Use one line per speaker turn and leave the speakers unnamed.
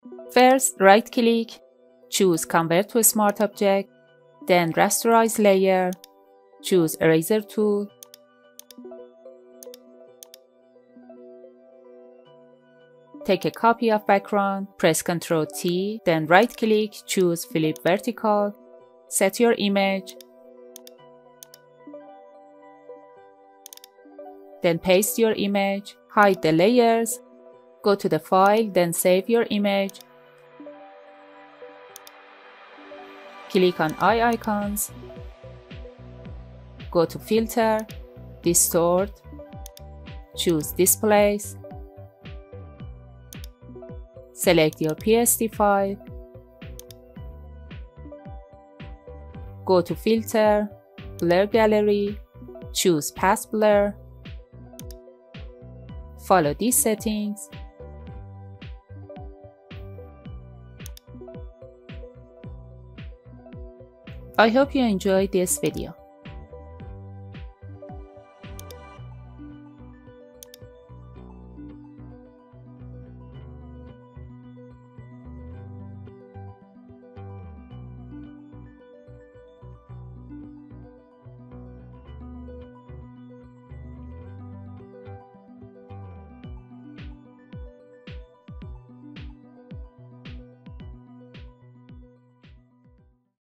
First, right-click, choose Convert to Smart Object, then Rasterize Layer, choose Eraser tool, take a copy of background, press Ctrl T, then right-click, choose Flip Vertical, set your image, then paste your image, hide the layers, go to the file, then save your image, click on eye icons, go to Filter, Distort, choose Displace, select your PSD file, go to Filter, Blur Gallery, choose Path Blur, follow these settings, I hope you enjoyed this video.